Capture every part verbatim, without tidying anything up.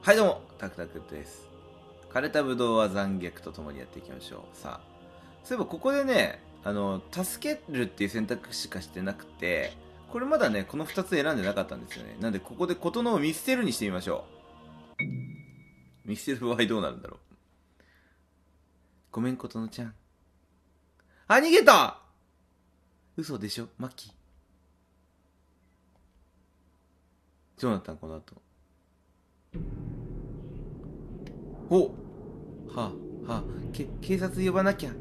はいどうも、タクタクです。枯れたブドウは残虐とともにやっていきましょう。さあ、そういえばここでね、あの、助けるっていう選択肢しかしてなくて、これまだね、このふたつ選んでなかったんですよね。なんでここでことのを見捨てるにしてみましょう。見捨てる場合どうなるんだろう。ごめんことのちゃん。あ、逃げた。嘘でしょマキ。どうなったんこの後。おはあ、はあ、け、警察呼ばなきゃ。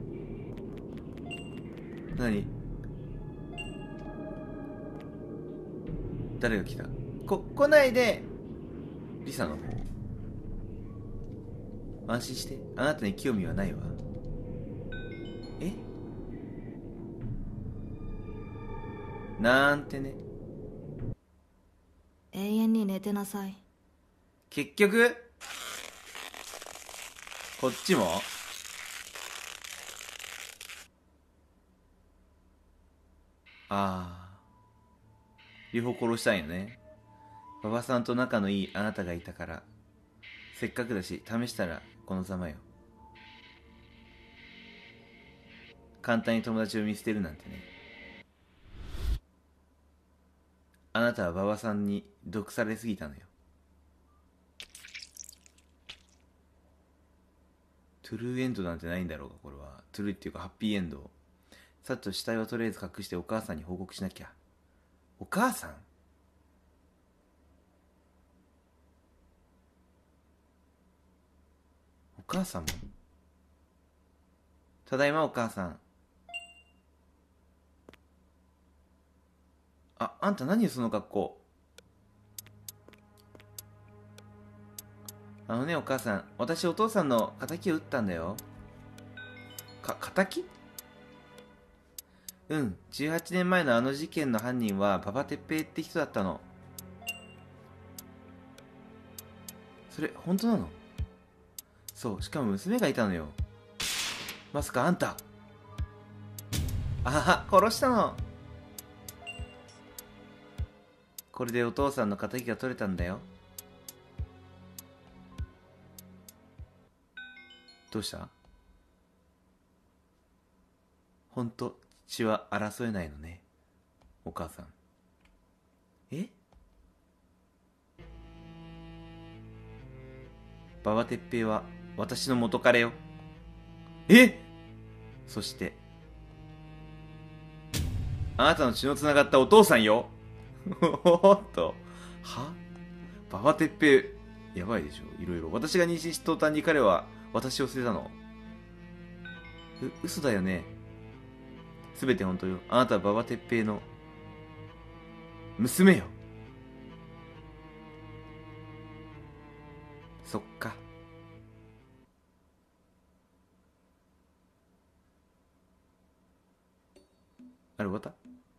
何誰が来た？こ、来ないで。リサの方。安心して。あなたに興味はないわ。えなんてね。 永遠に寝てなさい。 結局こっちもああ、両方殺したんよね。馬場さんと仲のいいあなたがいたから、せっかくだし試したらこのざまよ。簡単に友達を見捨てるなんてね。あなたは馬場さんに毒されすぎたのよ。トゥルーエンドなんてないんだろうか。これはトゥルーっていうかハッピーエンド。さっと死体はとりあえず隠してお母さんに報告しなきゃ。お母さん？お母さんも？ただいまお母さん。あ、あんた何よその格好。あのねお母さん、私お父さんの仇を撃ったんだよ。か、仇？うん、じゅうはちねんまえのあの事件の犯人は馬場哲平って人だったの。それ本当なの？そう、しかも娘がいたのよ。まさかあんた。あは、殺したの。これでお父さんの仇が取れたんだよ。どうした？ほんと血は争えないのねお母さん。え？馬場哲平は私の元彼よ。え？そしてあなたの血のつながったお父さんよ。おっと。は？馬場哲平やばいでしょ。いろいろ私が妊娠した途端に彼は私を捨てたの。う嘘だよね。すべて本当よ。あなたは馬場哲平の娘よ。そっか。あれ終わった？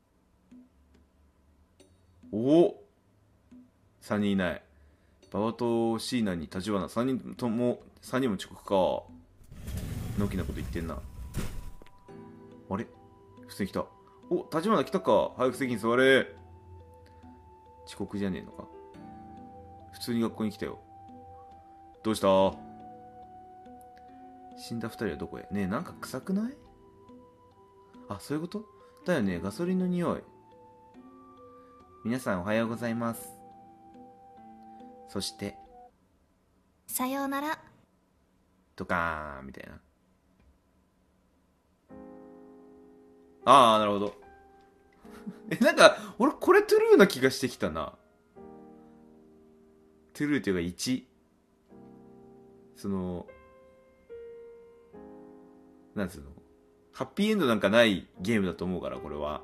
おお、さんにんいない。馬場と椎名に立花、さんにんともさんにんも遅刻か。のきなこと言ってんな。あれ普通に来た。お、立花来たか。早く席に座れ。遅刻じゃねえのか。普通に学校に来たよ。どうした？死んだ二人はどこへ？ねえ、なんか臭くない？あ、そういうこと？だよね、ガソリンの匂い。皆さんおはようございます。そしてさようなら。 ドカーンみたいな。ああ、なるほど。え、なんか俺これトゥルーな気がしてきたな。トゥルーっていうかいち。そのなんつうの、ハッピーエンドなんかないゲームだと思うから、これは。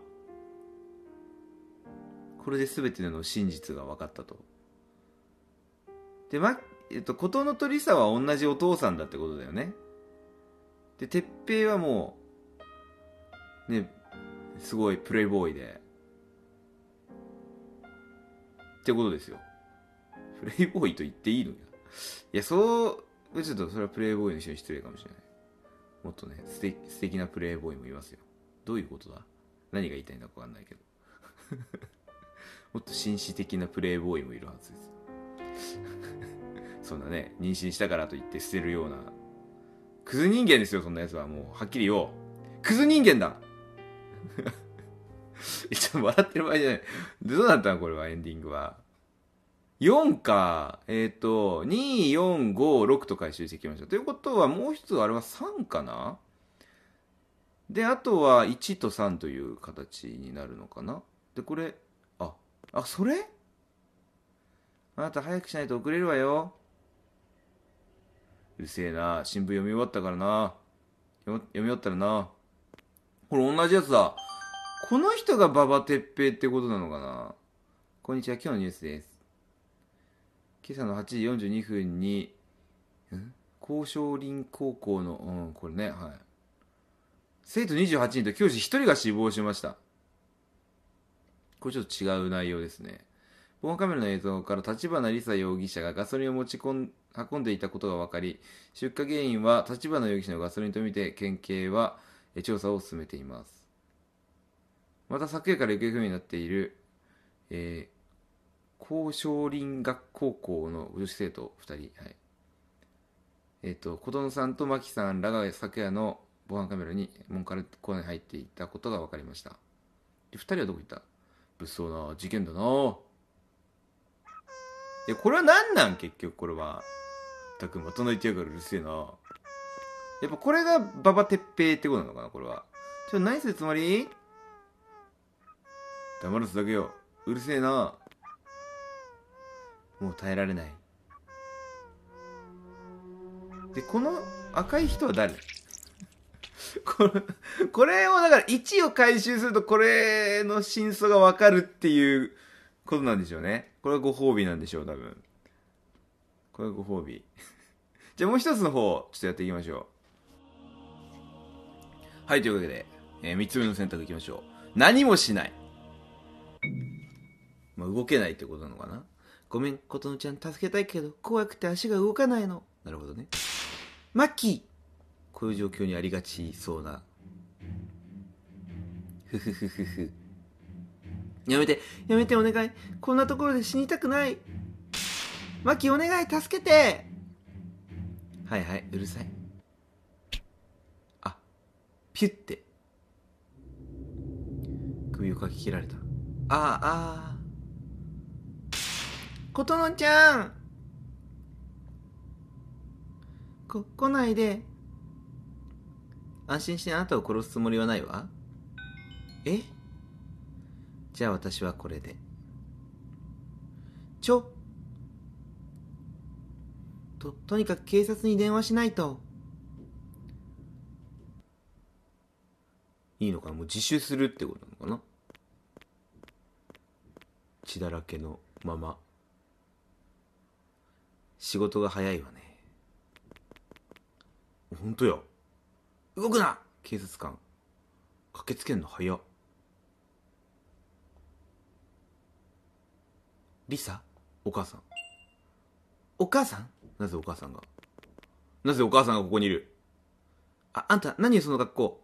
これで全ての真実が分かったと。で、ま、えっと、ことのとりさは同じお父さんだってことだよね。で、てっぺいはもう、ね、すごいプレイボーイで。ってことですよ。プレイボーイと言っていいのや。いや、そう、ちょっとそれはプレイボーイの人に失礼かもしれない。もっとね、素敵、素敵なプレイボーイもいますよ。どういうことだ？何が言いたいんだかわかんないけど。もっと紳士的なプレイボーイもいるはずです。 そんなね、妊娠したからといって捨てるようなクズ人間ですよ。そんなやつはもうはっきり言おう。クズ人間だちょっと笑ってる場合じゃない。どうなったのこれは、エンディングは。よんか。えっ、ー、と、に、よん、ご、ろくと回収してきました。ということは、もう一つあれはさんかな。で、あとはいちとさんという形になるのかな。で、これ、あ、あ、それあなた早くしないと遅れるわよ。うるせえな。新聞読み終わったからな。読み終わったらな。これ同じやつだ。この人が馬場哲平ってことなのかな。こんにちは、今日のニュースです。今朝のはちじよんじゅうにふんに、ん高昌林高校の、うん、これね、はい。生徒にじゅうはちにんと教師ひとりが死亡しました。これちょっと違う内容ですね。防犯カメラの映像から立花梨沙容疑者がガソリンを持ち込ん運んでいたことが分かり、出火原因は立花容疑者のガソリンとみて県警は調査を進めています。また昨夜から行方不明になっている、えー、高昌林学高校の女子生徒ふたり、はい、えっ、ー、と琴乃さんと真木さんらが昨夜の防犯カメラに門からコーナーに入っていたことが分かりました。でふたりはどこ行った？物騒な事件だなぁ。いや、これは何なん結局これは。たくんまた泣いてやがる、うるせえな。やっぱこれが馬場哲平ってことなのかなこれは。ちょ、何するつもり？黙らすだけよ。うるせえな。もう耐えられない。で、この赤い人は誰？これ、これをだからいちを回収するとこれの真相がわかるっていうことなんでしょうね。これはご褒美なんでしょう、多分。これはご褒美。じゃあもう一つの方、ちょっとやっていきましょう。はい、というわけで、えー、三つ目の選択いきましょう。何もしない。まあ、動けないってことなのかな。ごめん、琴乃ちゃん助けたいけど、怖くて足が動かないの。なるほどね。マッキー、こういう状況にありがちそうな。ふふふふふ。やめて、やめてお願い。こんなところで死にたくない。マッキーお願い、助けて。はいはい、うるさい。あ、ピュッて。首をかき切られた。ああ、ああ。琴乃ちゃん。こ、来ないで。安心してあなたを殺すつもりはないわ。え？じゃあ私はこれで。ちょ。と、とにかく警察に電話しないと。いいのかな？もう自首するってことなのかな？血だらけのまま。仕事が早いわね。ほんとや。動くな！警察官。駆けつけんの早っ。リサ？お母さん。お母さん？なぜお母さんが？なぜお母さんがここにいる？あ、あんた、何その格好。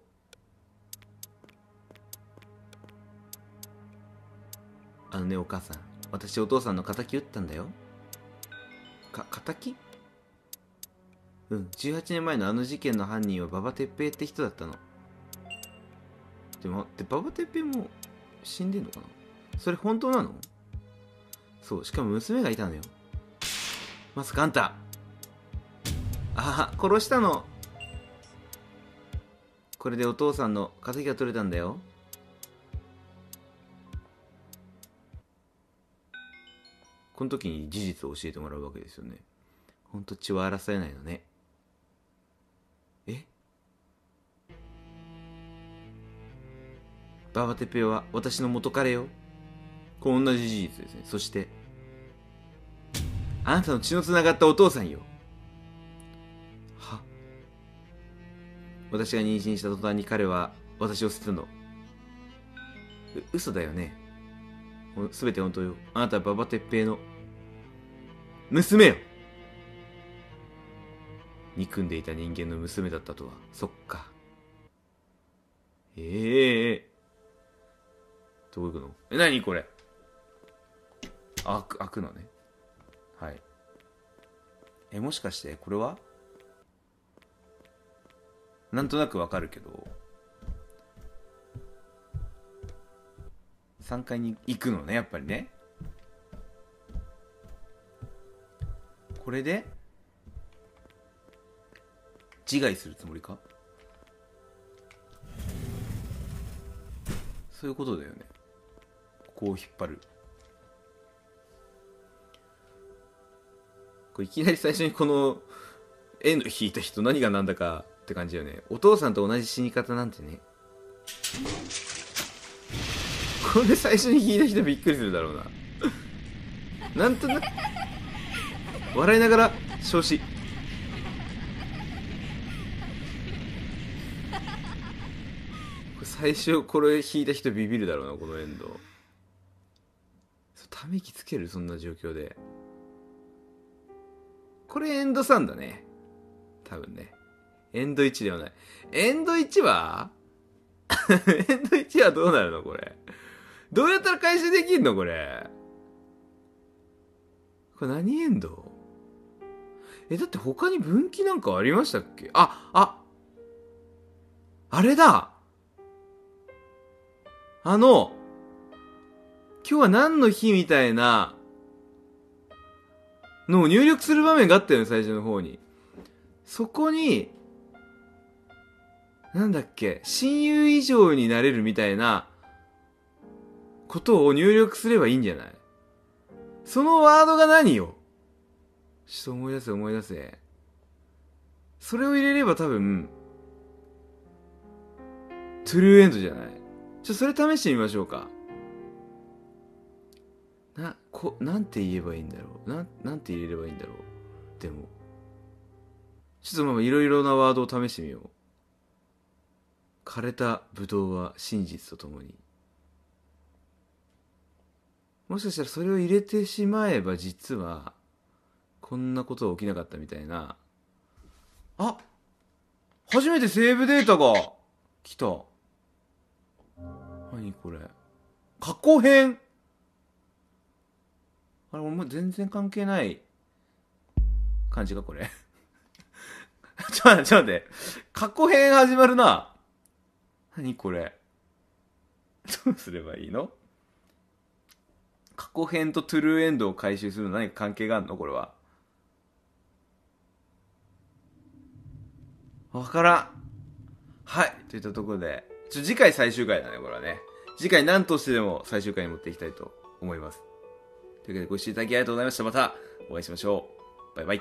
あのね、お母さん。私、お父さんの仇撃ったんだよ。か、仇？うん、じゅうはちねんまえのあの事件の犯人は馬場哲平って人だったの。でも、で、馬場哲平も死んでんのかな？それ本当なの？そう、しかも娘がいたのよ。まさかあんた。ああ、殺したの。これでお父さんの仇が取れたんだよ。この時に事実を教えてもらうわけですよね。ほんと血は争えないのね。え？馬場哲平は私の元彼よ。これ同じ事実ですね。そしてあなたの血のつながったお父さんよ。は？私が妊娠した途端に彼は私を捨てたの。う嘘だよね。すべて本当よ。あなたは馬場哲平の娘よ。憎んでいた人間の娘だったとは。そっか。ええー、どういうこと？え、何これ？開く、開くのね。はい。 え、もしかしてこれはなんとなくわかるけど、さんかいに行くのね、やっぱりね。これで自害するつもりか。そういうことだよね。ここを引っ張る。これいきなり最初にこの絵の引いた人何が何だかって感じだよね。お父さんと同じ死に方なんてね。これ最初に引いた人びっくりするだろうな。なんとなく笑いながら焼死。最初これ引いた人ビビるだろうな、このエンド。ため息つける、そんな状況で。これエンドさんだね、多分ね。エンドいちではない。エンドいちはエンドいちはどうなるのこれ。どうやったら回収できんのこれ。これ何エンド。え、だって他に分岐なんかありましたっけ。あ、ああれだ、あの今日は何の日みたいなのを入力する場面があったよね、最初の方に。そこになんだっけ、親友以上になれるみたいなことを入力すればいいんじゃない。そのワードが何よ。ちょっと思い出せ思い出せ。それを入れれば多分トゥルーエンドじゃない。ちょっとそれ試してみましょうか。な、こ、なんて言えばいいんだろう。なん、なんて入れればいいんだろう。でもちょっとまあいろいろなワードを試してみよう。枯れたブドウは真実とともに。もしかしたらそれを入れてしまえば実はこんなことは起きなかったみたいな。あ、初めてセーブデータが来た。何これ、過去編。あれ、俺もう全然関係ない感じかこれ。ちょっと待ってちょっと待って、過去編始まるな。何これ、どうすればいいの。過去編とトゥルーエンドを回収するの何か関係があるのこれは。わからん。はい、といったところで、ちょ次回最終回だねこれはね。次回何としてでも最終回に持っていきたいと思います。というわけでご視聴いただきありがとうございました。またお会いしましょう。バイバイ。